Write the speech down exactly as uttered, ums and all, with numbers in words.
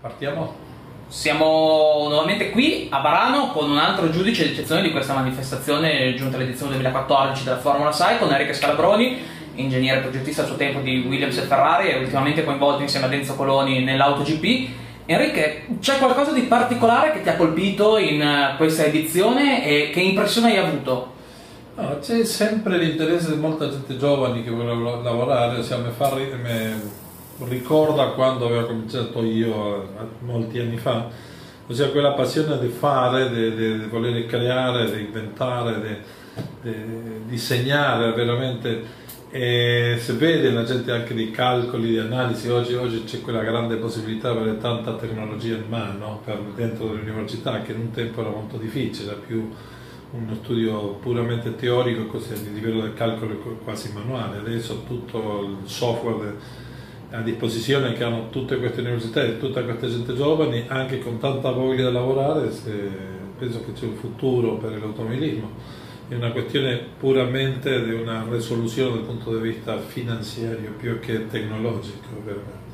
Partiamo? Siamo nuovamente qui a Varano con un altro giudice d'eccezione di questa manifestazione giunta all'edizione duemilaquattordici della Formula sei, con Enrico Scalabroni, ingegnere progettista a suo tempo di Williams e Ferrari e ultimamente coinvolto insieme a Enzo Coloni nell'AutoGP. Enrico, c'è qualcosa di particolare che ti ha colpito in questa edizione e che impressione hai avuto? No, c'è sempre l'interesse di molta gente giovane che vuole lavorare, cioè, mi, fa, mi ricorda quando avevo cominciato io molti anni fa, ossia quella passione di fare, di, di, di voler creare, di inventare, di, di disegnare veramente. E si vede la gente anche di calcoli, di analisi, oggi, oggi c'è quella grande possibilità di avere tanta tecnologia in mano per dentro dell'università che in un tempo era molto difficile, era più uno studio puramente teorico, così a livello del calcolo quasi manuale. Adesso tutto il software a disposizione che hanno tutte queste università e tutta questa gente giovane, anche con tanta voglia di lavorare, penso che c'è un futuro per l'automobilismo. È una questione puramente di una risoluzione dal punto di vista finanziario più che tecnologico, veramente.